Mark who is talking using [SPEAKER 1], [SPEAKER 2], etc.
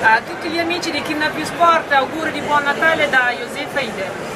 [SPEAKER 1] A tutti gli amici di Kidnap You Sport, auguri di buon Natale da Josefa Ide.